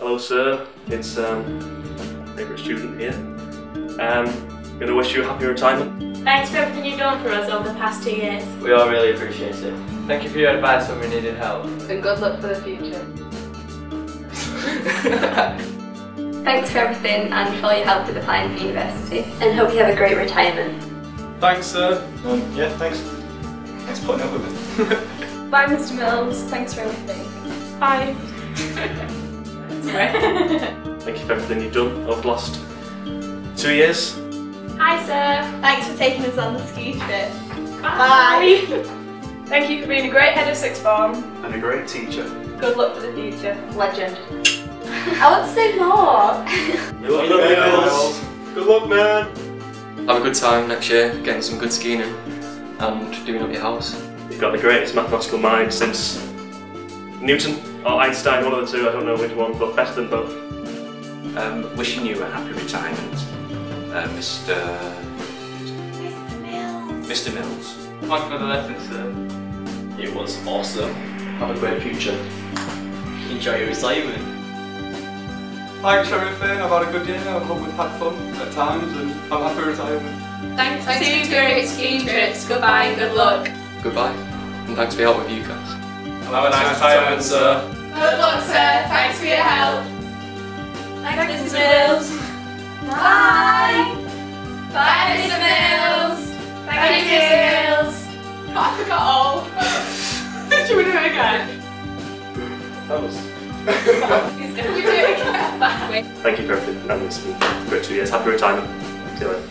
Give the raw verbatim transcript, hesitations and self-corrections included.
Hello sir, it's um, favourite student here. Um, going to wish you a happy retirement. Thanks for everything you've done for us over the past two years. We all really appreciate it. Thank you for your advice when we needed help. And good luck for the future. Thanks for everything and for all your help with applying for university. And hope you have a great retirement. Thanks sir. Um, yeah, thanks. Thanks for putting up with me. Bye Mister Mills, thanks for everything. Bye. Thank you for everything you've done over the last two years. Hi sir. Thanks for taking us on the ski trip. Bye. Bye. Thank you for being a great head of sixth form. And a great teacher. Good luck for the future. Legend. I want to say more. Good luck, Mills. Good luck, man. Have a good time next year, getting some good skiing in and doing up your house. You've got the greatest mathematical mind since Newton or Einstein, one of the two, I don't know which one, but better than both. Um, wishing you a happy retirement, uh, Mister Mister Mills. Mister Mills. Thanks for the lesson, sir. It was awesome. Have a great future. Enjoy your retirement. Thanks for everything. I've had a good year. I hope we've had fun at times and have a happy retirement. Thanks for two great skiing trips. Goodbye and good luck. Goodbye, and thanks for your help with you guys. Have a nice retirement, sir. Good luck, sir. Thanks for your help. Thanks, Mister Mills. Bye. Bye, Mister Mills. Thank you, Mister Mills. Oh, I forgot all. Do you want to do it again? That was... He's going to do it again. Thank you for everything, and it's been a great two years. Happy retirement. See you later.